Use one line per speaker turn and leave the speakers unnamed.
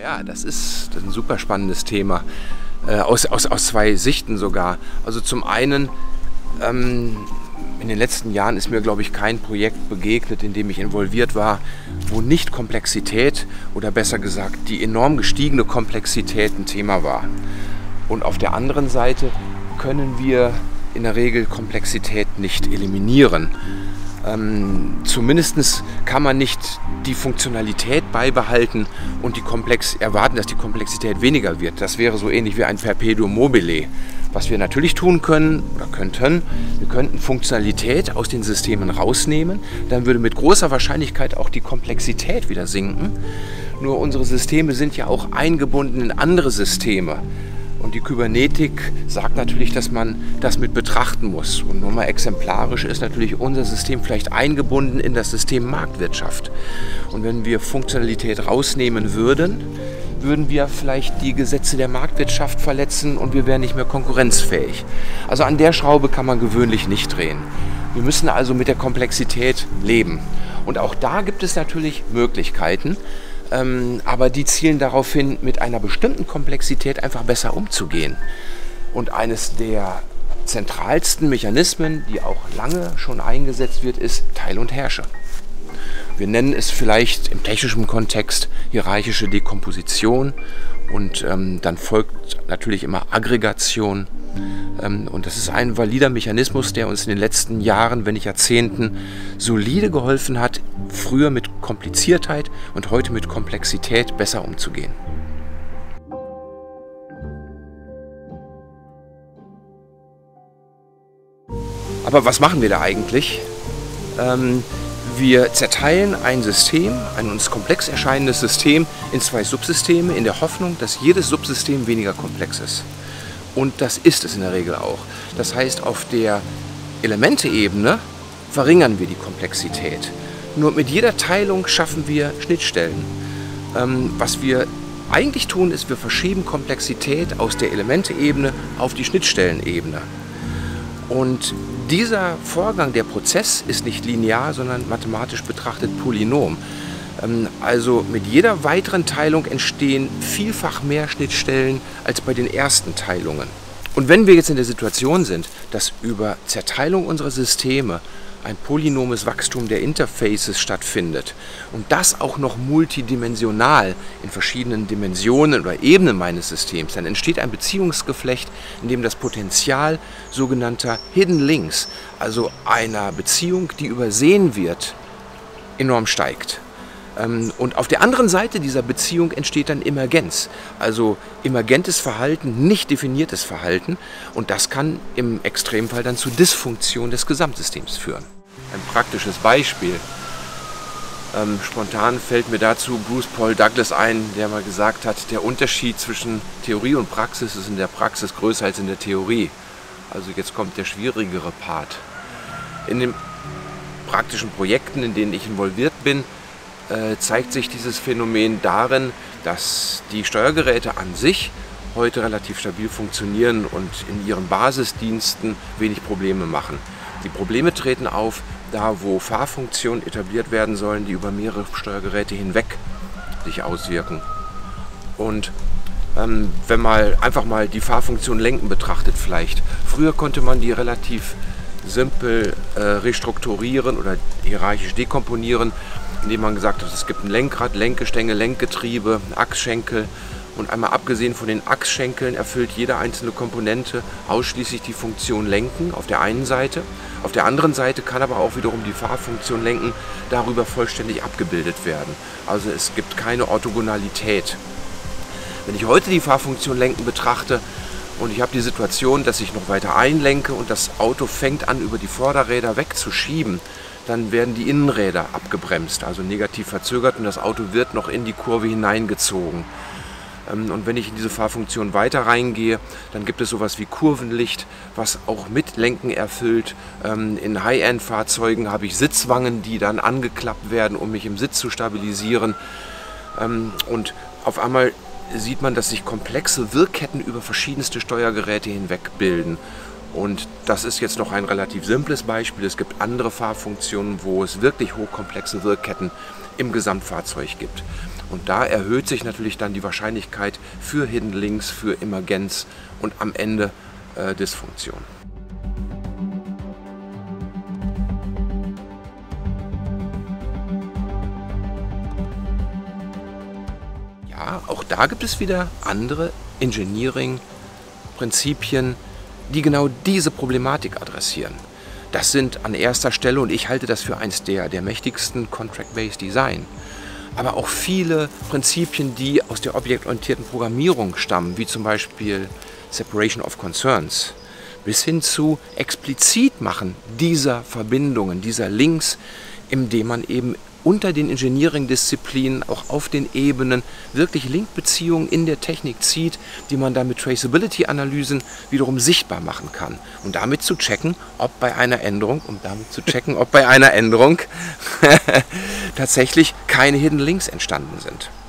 Ja, das ist ein super spannendes Thema, aus zwei Sichten sogar. Also zum einen, in den letzten Jahren ist mir, glaube ich, kein Projekt begegnet, in dem ich involviert war, wo nicht Komplexität oder besser gesagt die enorm gestiegene Komplexität ein Thema war. Und auf der anderen Seite können wir in der Regel Komplexität nicht eliminieren. Zumindest kann man nicht die Funktionalität beibehalten und erwarten, dass die Komplexität weniger wird. Das wäre so ähnlich wie ein Perpetuum mobile. Was wir natürlich tun können oder könnten, wir könnten Funktionalität aus den Systemen rausnehmen. Dann würde mit großer Wahrscheinlichkeit auch die Komplexität wieder sinken. Nur unsere Systeme sind ja auch eingebunden in andere Systeme. Und die Kybernetik sagt natürlich, dass man das mit betrachten muss. Und nur mal exemplarisch ist natürlich unser System vielleicht eingebunden in das System Marktwirtschaft. Und wenn wir Funktionalität rausnehmen würden, würden wir vielleicht die Gesetze der Marktwirtschaft verletzen und wir wären nicht mehr konkurrenzfähig. Also an der Schraube kann man gewöhnlich nicht drehen. Wir müssen also mit der Komplexität leben. Und auch da gibt es natürlich Möglichkeiten. Aber die zielen darauf hin, mit einer bestimmten Komplexität einfach besser umzugehen. Und eines der zentralsten Mechanismen, die auch lange schon eingesetzt wird, ist Teil und Herrsche. Wir nennen es vielleicht im technischen Kontext hierarchische Dekomposition und dann folgt natürlich immer Aggregation. Und das ist ein valider Mechanismus, der uns in den letzten Jahren, wenn nicht Jahrzehnten, solide geholfen hat, früher mit Kompliziertheit und heute mit Komplexität besser umzugehen. Aber was machen wir da eigentlich? Wir zerteilen ein System, ein uns komplex erscheinendes System, in zwei Subsysteme, in der Hoffnung, dass jedes Subsystem weniger komplex ist. Und das ist es in der Regel auch. Das heißt, auf der Elemente-Ebene verringern wir die Komplexität. Nur mit jeder Teilung schaffen wir Schnittstellen. Was wir eigentlich tun, ist, wir verschieben Komplexität aus der Elemente-Ebene auf die Schnittstellenebene. Und dieser Vorgang, der Prozess, ist nicht linear, sondern mathematisch betrachtet polynom. Also mit jeder weiteren Teilung entstehen vielfach mehr Schnittstellen als bei den ersten Teilungen. Und wenn wir jetzt in der Situation sind, dass über Zerteilung unserer Systeme ein polynomes Wachstum der Interfaces stattfindet und das auch noch multidimensional in verschiedenen Dimensionen oder Ebenen meines Systems, dann entsteht ein Beziehungsgeflecht, in dem das Potenzial sogenannter Hidden Links, also einer Beziehung, die übersehen wird, enorm steigt. Und auf der anderen Seite dieser Beziehung entsteht dann Emergenz, also emergentes Verhalten, nicht definiertes Verhalten, und das kann im Extremfall dann zu Dysfunktion des Gesamtsystems führen. Ein praktisches Beispiel. Spontan fällt mir dazu Bruce Paul Douglas ein, der mal gesagt hat, der Unterschied zwischen Theorie und Praxis ist in der Praxis größer als in der Theorie. Also jetzt kommt der schwierigere Part. In den praktischen Projekten, in denen ich involviert bin, zeigt sich dieses Phänomen darin, dass die Steuergeräte an sich heute relativ stabil funktionieren und in ihren Basisdiensten wenig Probleme machen. Die Probleme treten auf, da wo Fahrfunktionen etabliert werden sollen, die über mehrere Steuergeräte hinweg sich auswirken. Und wenn man einfach mal die Fahrfunktion Lenken betrachtet vielleicht. Früher konnte man die relativ simpel restrukturieren oder hierarchisch dekomponieren, indem man gesagt hat, es gibt ein Lenkrad, Lenkgestänge, Lenkgetriebe, Achsschenkel. Und einmal abgesehen von den Achsschenkeln erfüllt jede einzelne Komponente ausschließlich die Funktion Lenken auf der einen Seite. Auf der anderen Seite kann aber auch wiederum die Fahrfunktion Lenken darüber vollständig abgebildet werden. Also es gibt keine Orthogonalität. Wenn ich heute die Fahrfunktion Lenken betrachte und ich habe die Situation, dass ich noch weiter einlenke und das Auto fängt an, über die Vorderräder wegzuschieben, dann werden die Innenräder abgebremst, also negativ verzögert, und das Auto wird noch in die Kurve hineingezogen. Und wenn ich in diese Fahrfunktion weiter reingehe, dann gibt es sowas wie Kurvenlicht, was auch mit Lenken erfüllt. In High-End-Fahrzeugen habe ich Sitzwangen, die dann angeklappt werden, um mich im Sitz zu stabilisieren. Und auf einmal sieht man, dass sich komplexe Wirkketten über verschiedenste Steuergeräte hinweg bilden. Und das ist jetzt noch ein relativ simples Beispiel. Es gibt andere Fahrfunktionen, wo es wirklich hochkomplexe Wirkketten im Gesamtfahrzeug gibt. Und da erhöht sich natürlich dann die Wahrscheinlichkeit für Hidden Links, für Emergenz und am Ende Dysfunktion. Ja, auch da gibt es wieder andere Engineering-Prinzipien, die genau diese Problematik adressieren. Das sind an erster Stelle, und ich halte das für eins der mächtigsten, Contract-Based Design. Aber auch viele Prinzipien, die aus der objektorientierten Programmierung stammen, wie zum Beispiel Separation of Concerns, bis hin zu explizit machen dieser Verbindungen, dieser Links, indem man eben unter den Engineering-Disziplinen auch auf den Ebenen wirklich Linkbeziehungen in der Technik zieht, die man dann mit Traceability-Analysen wiederum sichtbar machen kann. Und damit zu checken, ob bei einer Änderung, tatsächlich keine Hidden Links entstanden sind.